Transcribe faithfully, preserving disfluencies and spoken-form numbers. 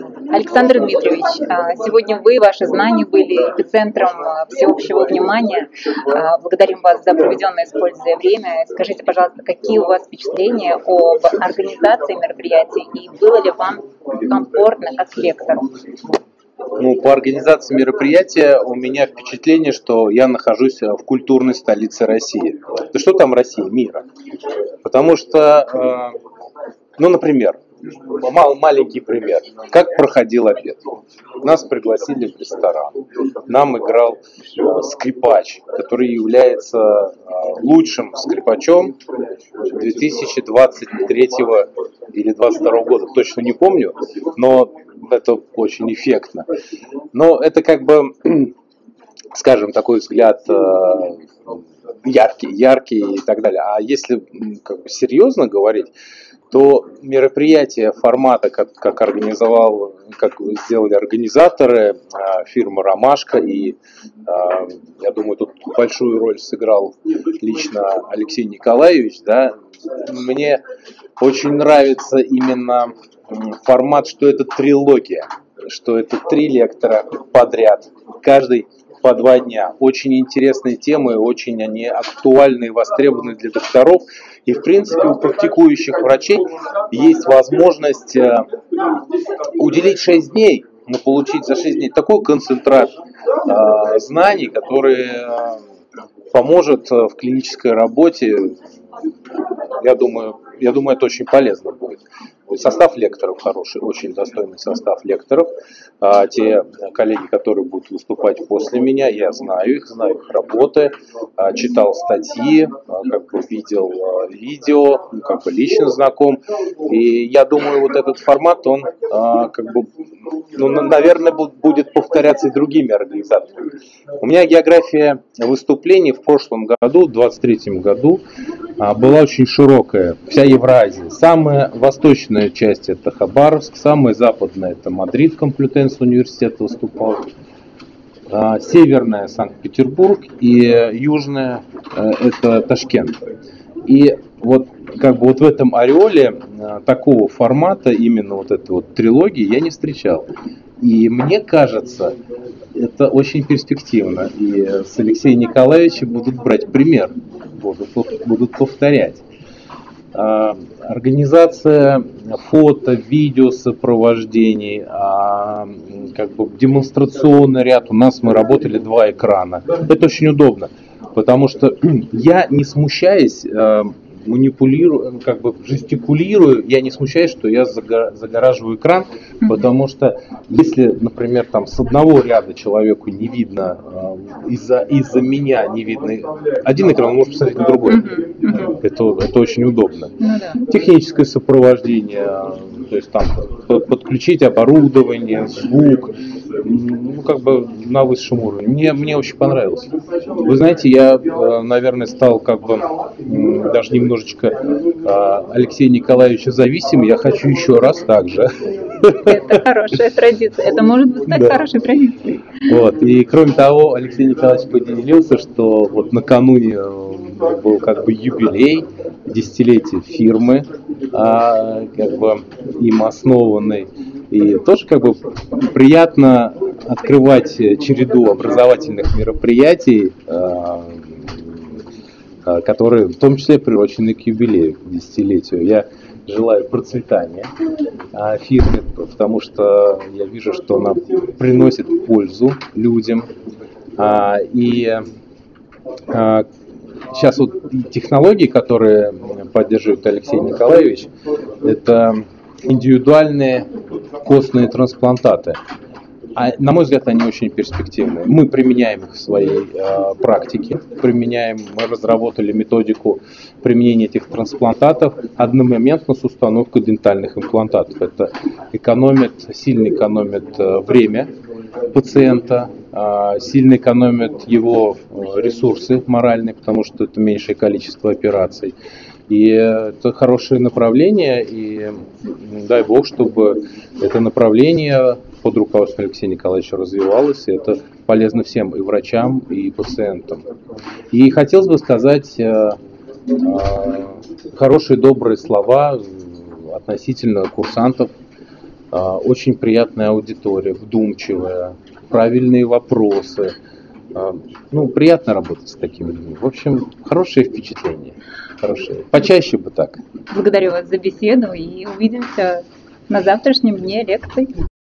Александр Дмитриевич, сегодня вы, ваши знания были эпицентром всеобщего внимания. Благодарим вас за проведенное с пользой время. Скажите, пожалуйста, какие у вас впечатления об организации мероприятий и было ли вам комфортно как лектору? Ну, по организации мероприятия у меня впечатление, что я нахожусь в культурной столице России. Да что там России? Мира. Потому что, ну, например, маленький пример. Как проходил обед? Нас пригласили в ресторан. Нам играл скрипач, который является лучшим скрипачом две тысячи двадцать третьего или двадцать второго года. Точно не помню, но это очень эффектно. Но это как бы, скажем, такой взгляд яркий, яркий и так далее. А если как бы серьезно говорить, то мероприятие формата, как, как организовал, как сделали организаторы, фирма «Ромашка», и я думаю, тут большую роль сыграл лично Алексей Николаевич, да, мне очень нравится именно формат, что это трилогия, что это три лектора подряд, каждый по два дня. Очень интересные темы, очень они актуальны и востребованы для докторов. И, в принципе, у практикующих врачей есть возможность уделить шесть дней, но получить за шесть дней такой концентрат э, знаний, который э, поможет в клинической работе. Я думаю, я думаю, это очень полезно будет. Состав лекторов хороший, очень достойный состав лекторов. А те коллеги, которые будут выступать после меня, я знаю их, знаю их работы, а, читал статьи, а, как бы видел а, видео, ну, как бы лично знаком. И я думаю, вот этот формат, он а, как бы, ну, наверное, будет повторяться и другими организаторами. У меня география выступлений в прошлом году, в двадцать третьем году, а, была очень широкая, вся Евразия. Самая восточная часть это Хабаровск, самая западная это Мадрид, Комплютенс университет выступал, а, северная Санкт-Петербург и южная а, это Ташкент. И вот как бы вот в этом ореоле а, такого формата, именно вот этой вот трилогии я не встречал. И мне кажется, это очень перспективно. И с Алексеем Николаевичем будут брать пример, будут, будут повторять. Организация фото, видео сопровождений, как бы демонстрационный ряд. У нас мы работали два экрана. Это очень удобно, потому что я, не смущаясь, манипулирую, как бы жестикулирую, я не смущаюсь, что я загораживаю экран, потому что если, например, там с одного ряда человеку не видно, из-за из-за меня не видно один экран, он может посмотреть на другой. Это, это очень удобно. Техническое сопровождение, то есть там подключить оборудование, звук, ну, как бы на высшем уровне. Мне, мне очень понравилось. Вы знаете, я, наверное, стал как бы даже немножечко Алексея Николаевича зависим. Я хочу еще раз так же. Это хорошая традиция. Это может стать да. хорошей традицией. Вот. И кроме того, Алексей Николаевич поделился, что вот накануне был как бы юбилей, десятилетие фирмы, а, как бы им основанной. И тоже как бы приятно открывать череду образовательных мероприятий, которые в том числе приурочены к юбилею, к десятилетию. Я желаю процветания фирме, потому что я вижу, что она приносит пользу людям. И сейчас вот технологии, которые поддерживает Алексей Николаевич, это индивидуальные костные трансплантаты. А, на мой взгляд, они очень перспективные. Мы применяем их в своей э, практике. Применяем, мы разработали методику применения этих трансплантатов одномоментно с установкой дентальных имплантатов. Это экономит, сильно экономит э, время пациента, э, сильно экономит его ресурсы моральные, потому что это меньшее количество операций. И это хорошее направление, и дай бог, чтобы это направление под руководством Алексея Николаевича развивалось, и это полезно всем, и врачам, и пациентам. И хотелось бы сказать э, э, хорошие, добрые слова относительно курсантов, э, очень приятная аудитория, вдумчивая, правильные вопросы. Ну, приятно работать с такими людьми. В общем, хорошее впечатление. Хорошее. Почаще бы так. Благодарю вас за беседу и увидимся на завтрашнем дне лекций.